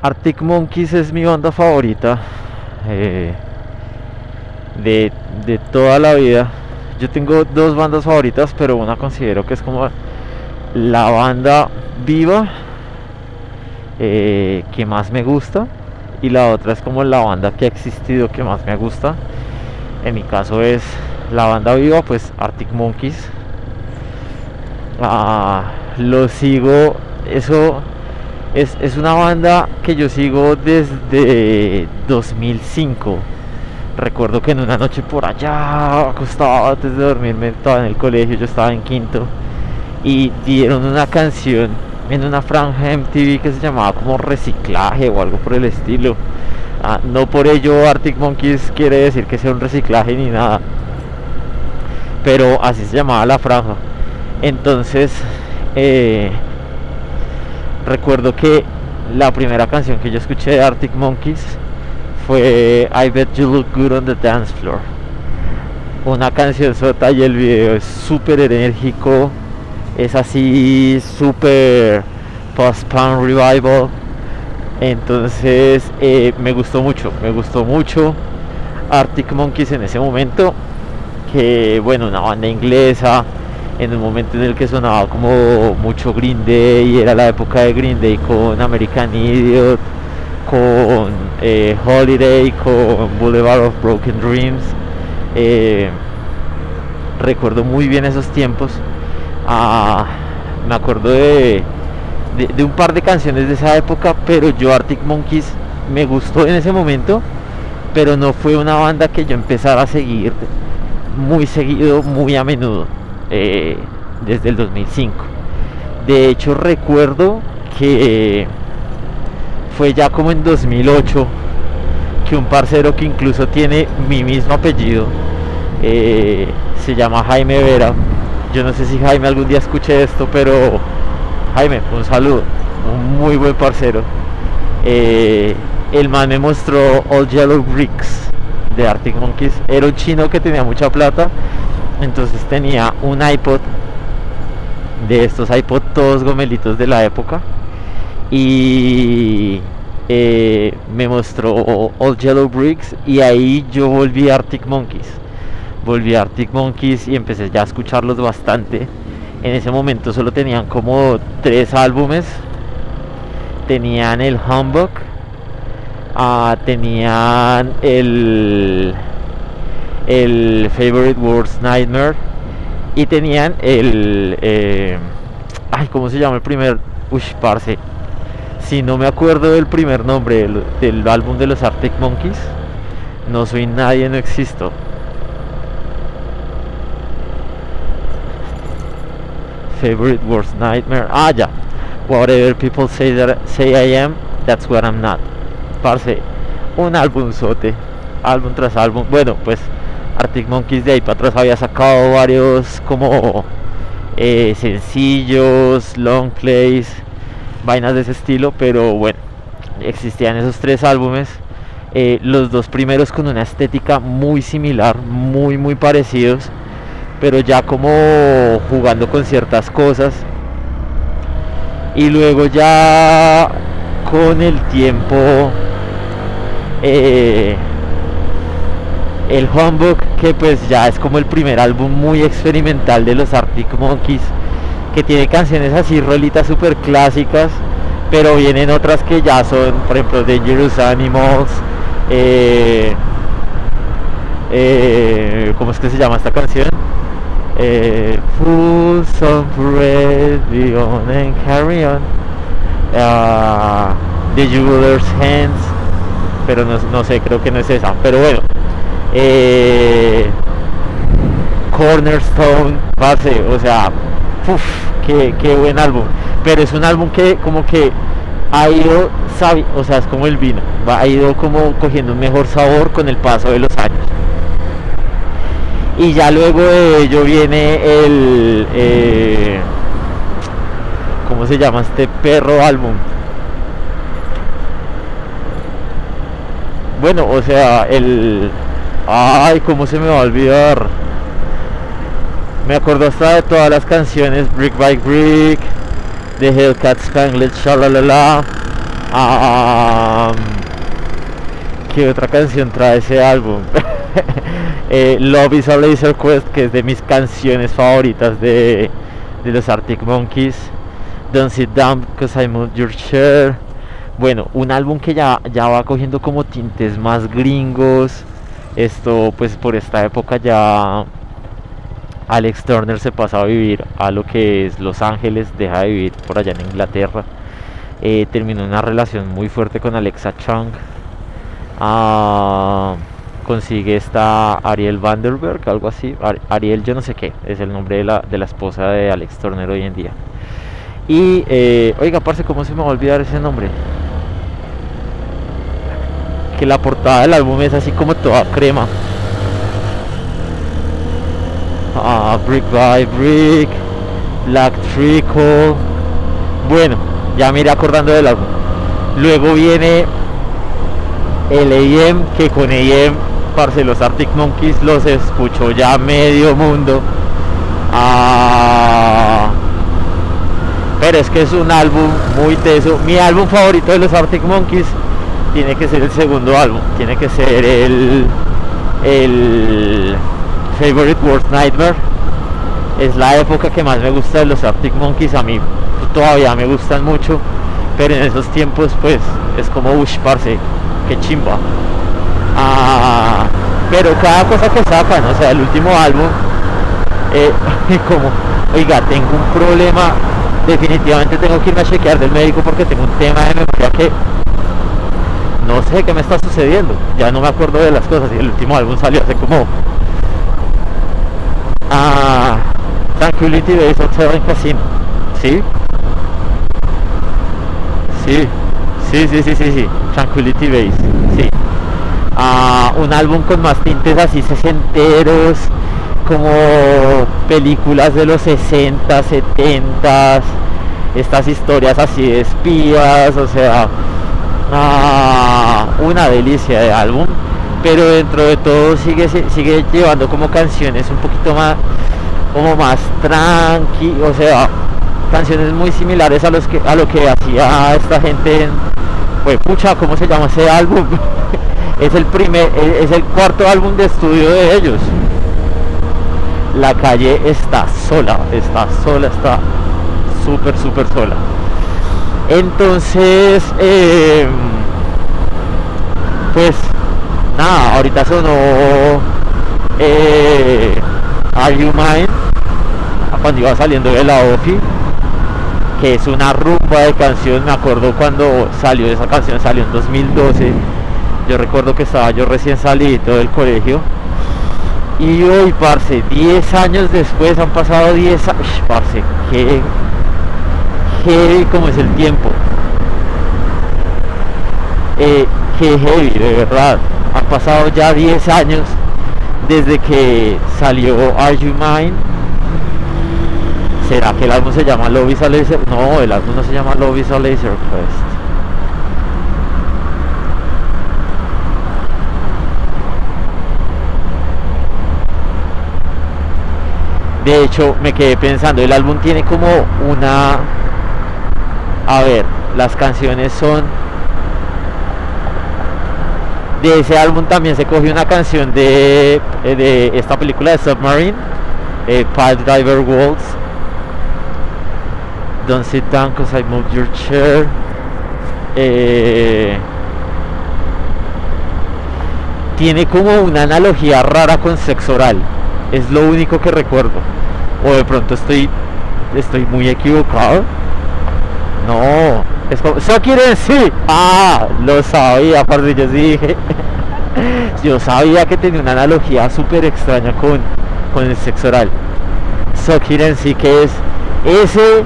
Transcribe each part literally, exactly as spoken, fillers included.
Arctic Monkeys es mi banda favorita eh, de, de toda la vida. Yo tengo dos bandas favoritas, pero una considero que es como la banda viva eh, que más me gusta, y la otra es como la banda que ha existido que más me gusta. En mi caso es la banda viva, pues Arctic Monkeys. Ah, lo sigo, eso es, es una banda que yo sigo desde dos mil cinco. Recuerdo que en una noche por allá, acostado antes de dormirme, estaba en el colegio, yo estaba en quinto, y dieron una canción en una franja de M T V que se llamaba como Reciclaje o algo por el estilo. Ah, no por ello Arctic Monkeys quiere decir que sea un reciclaje ni nada, pero así se llamaba la franja. Entonces eh, recuerdo que la primera canción que yo escuché de Arctic Monkeys fue I Bet You Look Good on the Dance Floor. Una canción sota, y el video es súper enérgico, es así súper post-punk revival. Entonces eh, me gustó mucho, me gustó mucho Arctic Monkeys en ese momento. Que bueno, una banda inglesa, en un momento en el que sonaba como mucho Green Day, y era la época de Green Day con American Idiot, con eh, Holiday, con Boulevard of Broken Dreams. eh, recuerdo muy bien esos tiempos. ah, me acuerdo de, de, de un par de canciones de esa época, pero yo Arctic Monkeys me gustó en ese momento, pero no fue una banda que yo empezara a seguir muy seguido, muy a menudo, eh, desde el dos mil cinco. De hecho recuerdo que fue ya como en dos mil ocho que un parcero que incluso tiene mi mismo apellido, eh, se llama Jaime Vera. Yo no sé si Jaime algún día escuche esto, pero Jaime, un saludo, un muy buen parcero. eh, el man me mostró All Yellow Bricks de Arctic Monkeys. Era un chino que tenía mucha plata, entonces tenía un iPod, de estos iPod todos gomelitos de la época, y eh, me mostró All Yellow Bricks, y ahí yo volví a Arctic Monkeys. Volví a Arctic Monkeys y empecé ya a escucharlos bastante. En ese momento solo tenían como tres álbumes. Tenían el Humbug, uh, tenían el el Favorite Worst Nightmare, y tenían el eh, ay, ¿cómo se llama el primer? Uy, parce, si no me acuerdo del primer nombre del, del álbum de los Arctic Monkeys, no soy nadie, no existo. Favorite Worst Nightmare. Ah, ya. Whatever people say that say I am, that's what I'm not. Parce, un álbum sote, álbum tras álbum. Bueno, pues Arctic Monkeys de ahí para atrás había sacado varios como eh, sencillos, long plays, vainas de ese estilo, pero bueno, existían esos tres álbumes. Eh, los dos primeros con una estética muy similar, muy muy parecidos, pero ya como jugando con ciertas cosas. Y luego ya con el tiempo eh, el Humbug, que pues ya es como el primer álbum muy experimental de los Arctic Monkeys, que tiene canciones así rolitas super clásicas, pero vienen otras que ya son, por ejemplo, Dangerous Animals, eh, eh, ¿cómo es que se llama esta canción? Eh, Full of Red, Beyond and Carry On, uh, The Jeweler's Hands, pero no, no sé, creo que no es esa, pero bueno, eh, Cornerstone, base, o sea, uf, qué, qué buen álbum. Pero es un álbum que como que ha ido, sabe, o sea, es como el vino, va, ha ido como cogiendo un mejor sabor con el paso de los años. Y ya luego de ello viene el eh, ¿cómo se llama este perro álbum? Bueno, o sea, el ay, ¿cómo se me va a olvidar? Me acuerdo hasta de todas las canciones: Brick by Brick, The Hellcat Spangled Shalalala, Ah, ¿qué otra canción trae ese álbum? eh, Love is a Laser Quest, que es de mis canciones favoritas de, de los Arctic Monkeys. Don't Sit Down Because I Moved Your Chair. Bueno, un álbum que ya, ya va cogiendo como tintes más gringos. Esto pues por esta época ya Alex Turner se pasa a vivir a lo que es Los Ángeles, deja de vivir por allá en Inglaterra. Eh, terminó una relación muy fuerte con Alexa Chung. Ah, consigue esta Ariel Vanderberg, algo así. Ar Ariel yo no sé qué, es el nombre de la, de la esposa de Alex Turner hoy en día. Y, eh, oiga, parce, ¿cómo se me va a olvidar ese nombre? Que la portada del álbum es así como toda crema. Ah, Brick by Brick, Black Trickle. Bueno, ya me iré acordando del álbum. Luego viene el A M, que con A M, parce, los Arctic Monkeys los escuchó ya medio mundo. Ah, pero es que es un álbum muy teso. Mi álbum favorito de los Arctic Monkeys tiene que ser el segundo álbum, tiene que ser el el Favorite Worst Nightmare. Es la época que más me gusta de los Arctic Monkeys. A mí todavía me gustan mucho, pero en esos tiempos pues es como ush, parce, que chimba. Ah, pero cada cosa que sacan, o sea, el último álbum, eh, como, oiga, tengo un problema, definitivamente tengo que irme a chequear del médico porque tengo un tema de memoria que no sé qué me está sucediendo, ya no me acuerdo de las cosas. Y el último álbum salió hace como ah, Tranquility Base Hotel en Casino. ¿Sí? Sí, sí, sí, sí, sí, sí. Tranquility Base, sí. Ah, un álbum con más tintes así sesenteros, como películas de los sesenta, setenta, estas historias así de espías, o sea, ah, una delicia de álbum. Pero dentro de todo sigue sigue llevando como canciones un poquito más como más tranqui, o sea, canciones muy similares a los que a lo que hacía esta gente en, pues pucha, ¿cómo se llama ese álbum? Es el primer, es el cuarto álbum de estudio de ellos. La calle está sola, está sola, está súper, súper sola. Entonces, eh, pues nada, ahorita sonó eh, Are You Mine cuando iba saliendo de la O F I, que es una rumba de canción. Me acuerdo cuando salió esa canción, salió en dos mil doce. Yo recuerdo que estaba yo recién salido del colegio. Y hoy, parce, diez años después, han pasado diez años, parce, que heavy como es el tiempo. Eh, que heavy, de verdad. Han pasado ya diez años desde que salió Are You Mine. ¿Será que el álbum se llama Love is a Laser? No, el álbum no se llama Love is a Laser Quest. De hecho, me quedé pensando, el álbum tiene como una... A ver, las canciones son... De ese álbum también se cogió una canción de, de esta película de Submarine, eh, Pipe Diver Waltz, Don't Sit Down Cause I Moved Your Chair. Eh, tiene como una analogía rara con sexo oral. Es lo único que recuerdo. O de pronto estoy estoy muy equivocado. No, es como ¿eso quiere decir? Ah, lo sabía, parce, yo sí dije. Yo sabía que tenía una analogía súper extraña con, con el sexo oral. So quieren sí que es ese.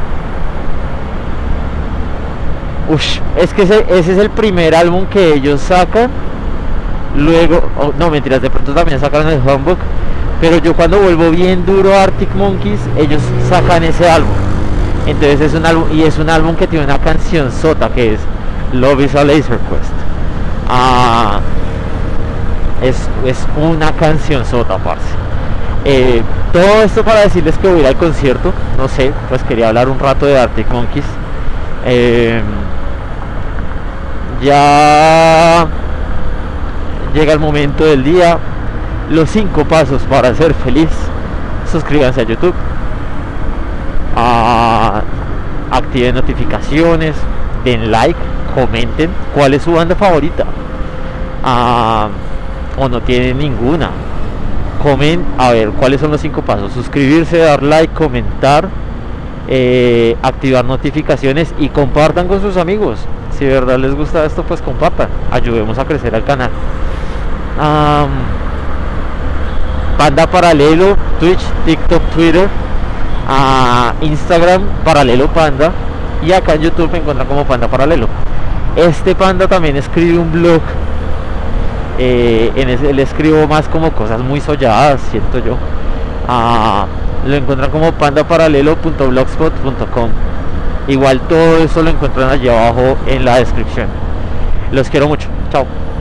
Ush, es que ese, ese es el primer álbum que ellos sacan. Luego, oh, no mentiras, de pronto también sacaron el Humbug. Pero yo cuando vuelvo bien duro a Arctic Monkeys, ellos sacan ese álbum. Entonces es un álbum, y es un álbum que tiene una canción sota que es Love is a Laser Quest. Ah, es, es una canción sota, parce. Eh, todo esto para decirles que voy a ir al concierto. No sé, pues quería hablar un rato de Arctic Monkeys. Eh, Ya llega el momento del día. Los cinco pasos para ser feliz. Suscríbanse a YouTube. Uh, activen notificaciones. Den like. Comenten cuál es su banda favorita. Uh, o no tienen ninguna. Comen, a ver, ¿cuáles son los cinco pasos? Suscribirse, dar like, comentar, eh, activar notificaciones y compartan con sus amigos. Si de verdad les gusta esto, pues compartan. Ayudemos a crecer al canal. Um, Panda Paralelo, Twitch, TikTok, Twitter, uh, Instagram, Paralelo Panda. Y acá en YouTube me encuentran como Panda Paralelo. Este panda también escribe un blog. Eh, en ese le escribo más como cosas muy solladas, siento yo. Ah, lo encuentran como pandaparalelo punto blogspot punto com. Igual todo eso lo encuentran allí abajo en la descripción. Los quiero mucho. Chao.